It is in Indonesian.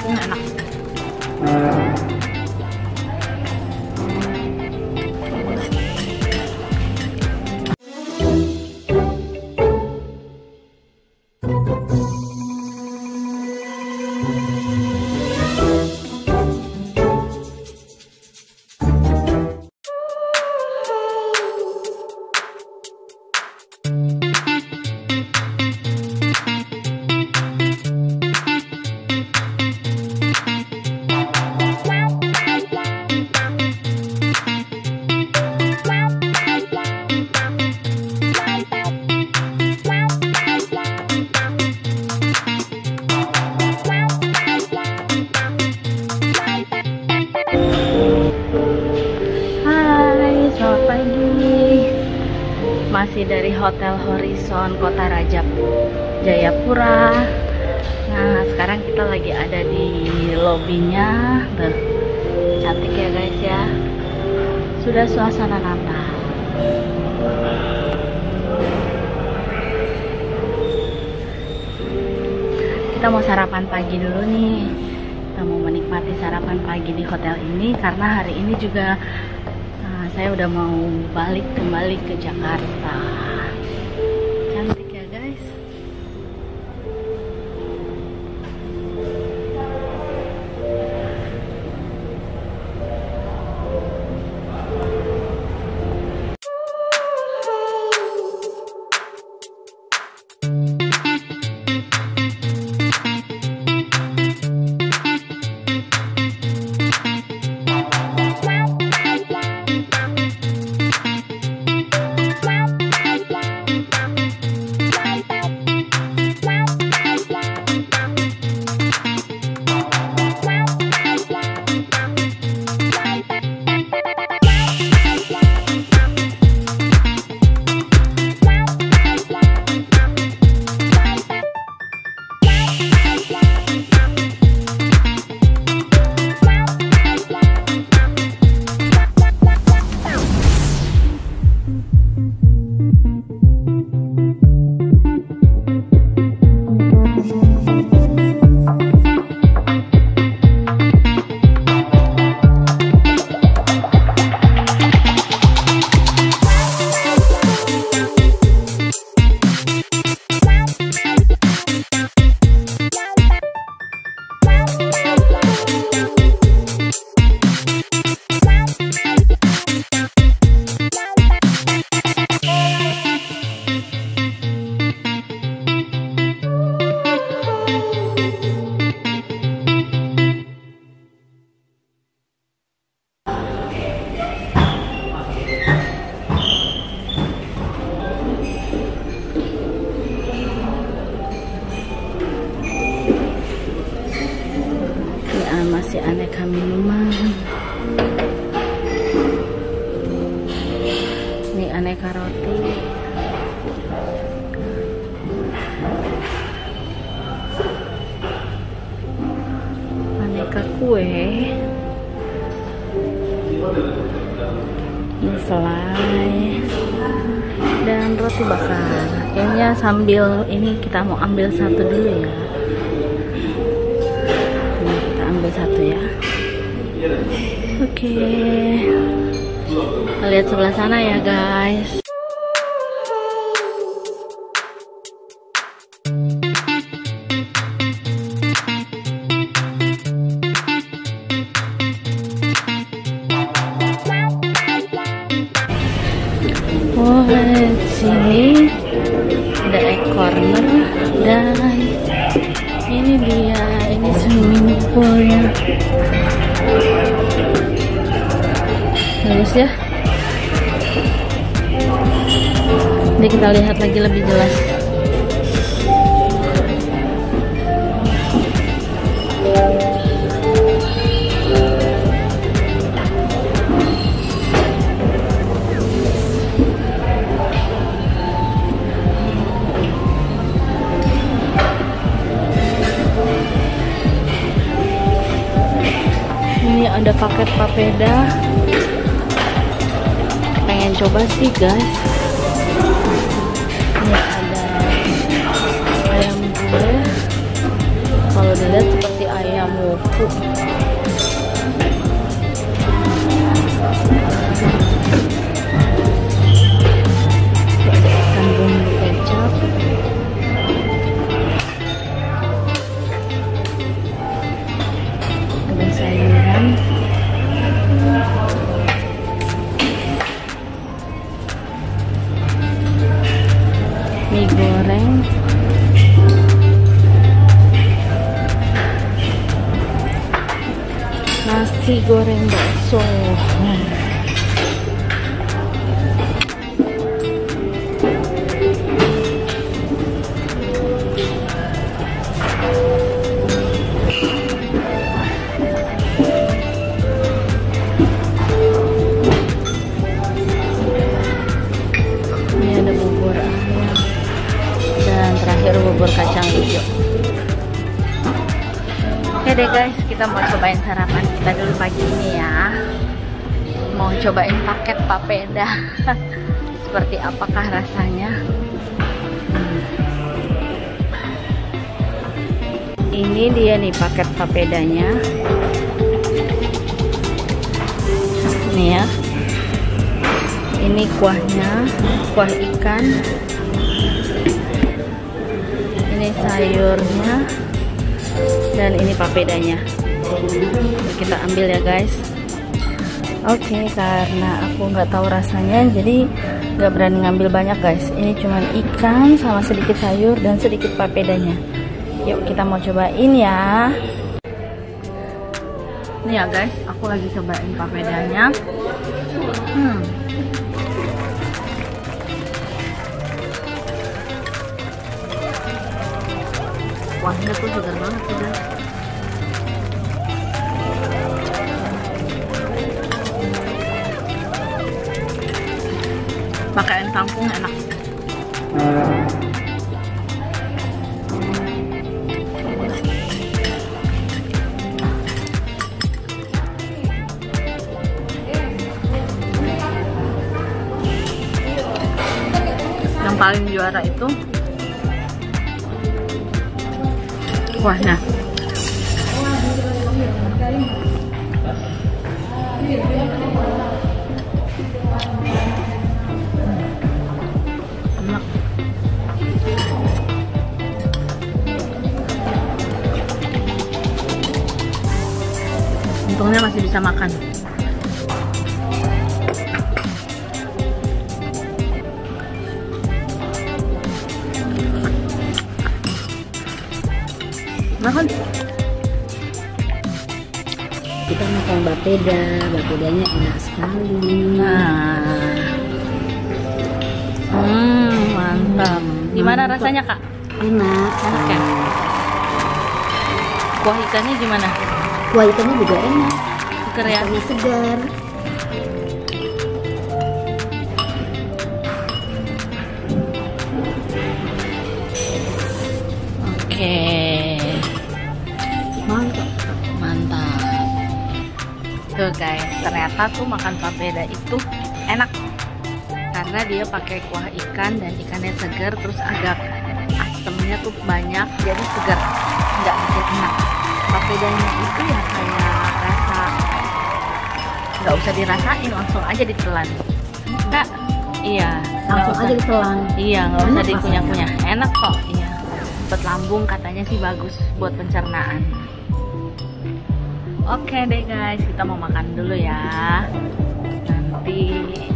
tepung enak. Masih dari Hotel Horizon Kota Raja Jayapura. Nah, sekarang kita lagi ada di lobbynya. Tuh, cantik ya guys ya. Sudah suasana Natal. Kita mau sarapan pagi dulu nih. Kita mau menikmati sarapan pagi di hotel ini karena hari ini juga saya udah mau balik kembali ke Jakarta. Cantik ya guys. Masih aneka minuman. Ini aneka roti. Aneka kue. Ini selai dan roti bakar. Kayaknya sambil ini kita mau ambil satu dulu ya. Ambil satu ya. Oke. Kita lihat sebelah sana ya guys. Oh, sini ada egg corner dan ini dia, ini swimming poolnya. Bagus ya. Ini kita lihat lagi lebih jelas. Ini ada paket papeda. Pengen coba sih guys. Ini ada ayam gulai. Kalau dilihat seperti ayam ayam woku. Ikan bumbu kecap. Ada sayuran. Mie goreng. Nasi goreng bakso. Ini ada bubur ayam dan terakhir bubur kacang hijau. Oke deh guys, kita mau cobain sarapan kita dulu pagi ini ya. Mau cobain paket papeda. Seperti apakah rasanya? Ini dia nih paket papedanya. Nih ya. Ini kuahnya, kuah ikan. Ini sayurnya. Dan ini papedanya. Kita ambil ya guys. Oke, karena aku nggak tahu rasanya, jadi nggak berani ngambil banyak guys. Ini cuman ikan sama sedikit sayur dan sedikit papedanya. Yuk kita mau cobain ya. Ini ya guys, aku lagi cobain papedanya. Kuahnya tuh segar banget sih guys. Pakaian kangkung enak. Yang paling juara itu kuahnya. Enak. Untungnya masih bisa makan. Makan. Kita makan bapeda, bapedanya enak sekali. Mantap. Gimana rasanya kak? Enak. Enak ya? Kuah ikannya gimana? Kuah ikannya juga enak. Seger ya? Ikannya segar. Oke. Mantap. Mantap. Tuh guys, ternyata tuh makan papeda itu enak karena dia pakai kuah ikan dan ikannya segar, terus agak asemnya tuh banyak, jadi segar, nggak bikin enak. Papedanya itu ya kayak rasa nggak usah dirasain, langsung aja ditelan. Kak, iya, Langsung aja ditelan. iya, nggak usah Enak dikunyah-kunyah, enak kok. Iya, buat lambung katanya sih bagus buat pencernaan. Oke deh guys, kita mau makan dulu ya. Nanti